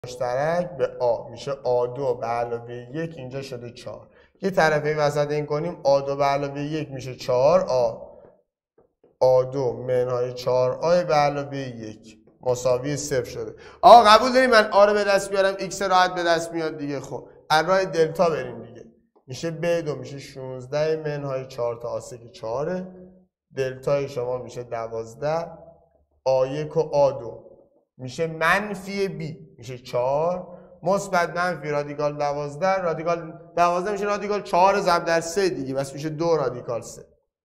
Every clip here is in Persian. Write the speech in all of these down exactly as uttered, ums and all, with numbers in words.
مشترک به آ میشه آ دو به علاوه یک اینجا شده چهار. یه طرفه وسط این کنیم آ دو به علاوه یک میشه چهار آ آ دو منهای چهار آ به علاوه یک مساوی صفر شده. آقا قبول داریم من آ رو به دست بیارم ایکس راحت به دست میاد دیگه. خب از راه دلتا بریم دیگه. میشه ب دو میشه شانزده منهای چهار تا آ سه که چهاره. دلتای شما میشه دوازده. آ یک و آ دو میشه منفی بی میشه چهار. مثبت منفی رادیکال دوازده. رادیکال دوازده میشه رادیکال چهار ضرب در سه دیگه، بس میشه دو رادیکال سه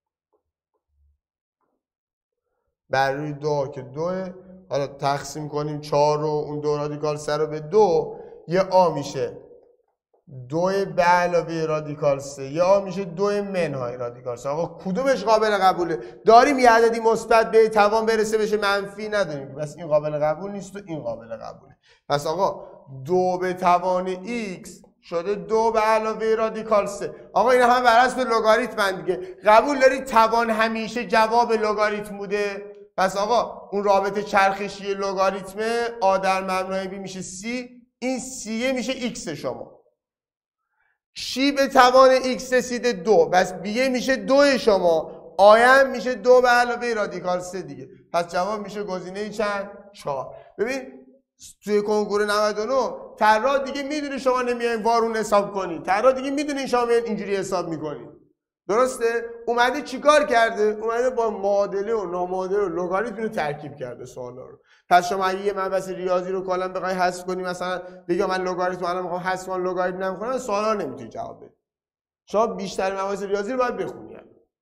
بر روی دو که دوه. حالا تقسیم کنیم چهار رو اون دو رادیکال سه رو به دو، یه آ میشه دو به علاوه رادیکال سه، یه آ میشه دو منهای رادیکال سه. آقا کدومش قابل قبوله؟ داریم یه عددی مثبت به توان برسه بشه منفی نداریم، بس این قابل قبول نیست و این قابل قبوله. پس آقا دو به توان x شده دو به علاوه رادیکال سه. آقا این هم بر حسب لگاریتم دیگه. قبول دارید توان همیشه جواب لگاریتم بوده؟ پس آقا اون رابطه چرخشی لگاریتمه آ در مبنای بی میشه سی، این سیه میشه x شما. شی به توان x رسیده دو، بس بیه میشه دو شما، آیم میشه دو به علاوه رادیکال سه دیگه. پس جواب میشه گزینه چند؟ چهار. ببین توی کنکور نود و نه طراح دیگه میدونه شما نمیاین وارون حساب کنید، طراح دیگه میدونه شما میاین اینجوری حساب میکنید. درسته؟ اومده چیکار کرده؟ اومده با معادله و نامعادله و لگاریتم رو ترکیب کرده سوالا رو. پس شما اگه یه مبحث ریاضی رو کلا بخوای حذف کنی، مثلا بگم من لگاریتم الان میخوام حذف کنم لگاریتم نمیخونم، سوالا رو نمیتونی جواب بدی. شما بیشتر مباحث ریاضی رو باید بخونی.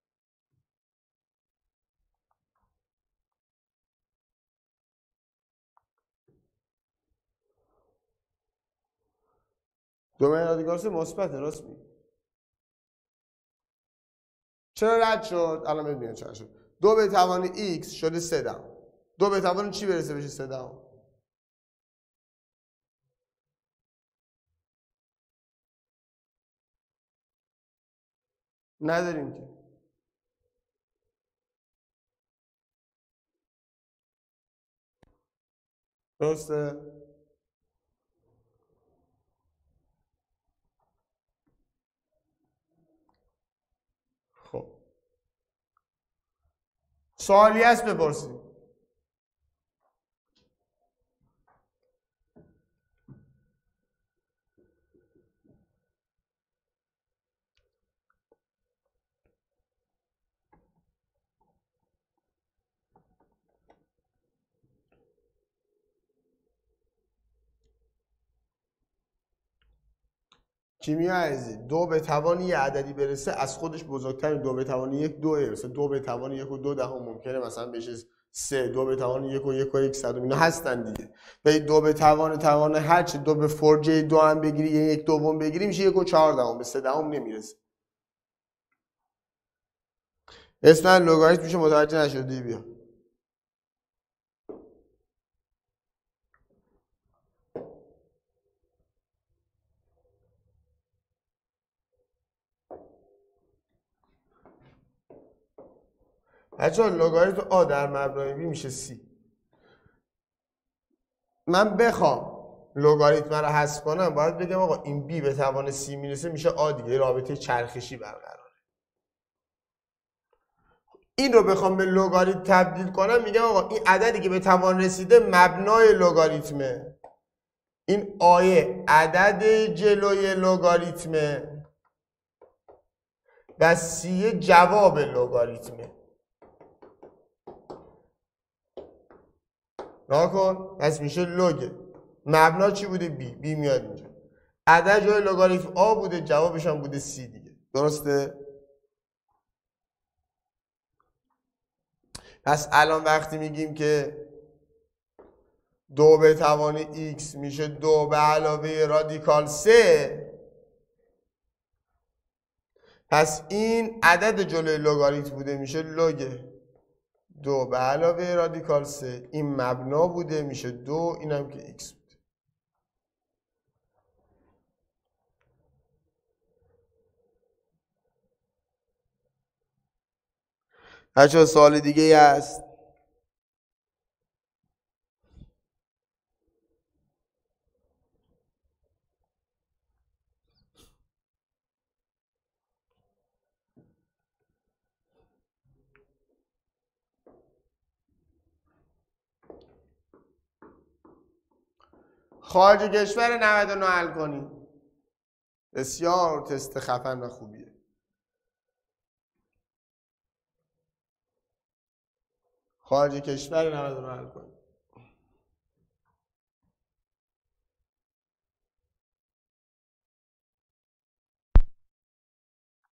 دومین رادیکال سه مثبته، راست میگی. چرا رد شد؟ الان ببینید چرا شد. دو به توان x شده سه دهم. دو به توان چی برسه بشه سه دهم؟ نداریم که. درسته؟ خب سوالی هست بپرسید. کیمیا عزیزی دو به توان یه عددی برسه از خودش بزرگتر دو به توان یک دوه. مثلا دو به توان یک و دو دهم ممکنه مثلا بشه سه. دو به توان یک و یک و یک صدم اینا هستن دیگه. ولی دو به توان توان هر چه دو به فرجه دو هم بگیری یه یک دوم بگیری میشه یک و چهار دهم، به سه دهم نمیرسه. اسم لگاریتم میشه متوجه نشدی بیا. بچه‌ها لگاریتم آ در مبنای بی میشه سی. من بخوام لگاریتم رو حذف کنم باید بگم آقا این بی به توان سی میرسه میشه آ دیگه، رابطه چرخشی برقراره. این رو بخوام به لگاریتم تبدیل کنم میگم آقا این عددی که به توان رسیده مبنای لگاریتمه، این آیه عدد جلوی لگاریتمه و سی جواب لگاریتمه. ناکن پس میشه لگ مبنا چی بوده؟ بی. بی میاد اینجا، عدد جای لگاریتم آ بوده، جوابش هم بوده سی دیگه. درسته؟ پس الان وقتی میگیم که دو به توان x میشه دو به علاوه رادیکال سه، پس این عدد جلوی لگاریتم بوده میشه لگ دو به علاوه رادیکال سه، این مبنا بوده میشه دو، اینم که x بوده. بچه‌ها سوال دیگه ای هست؟ خارج کشور نود و نه حل کنی. بسیار تست خفن و خوبیه. خارج کشور نود و نه حل کنی.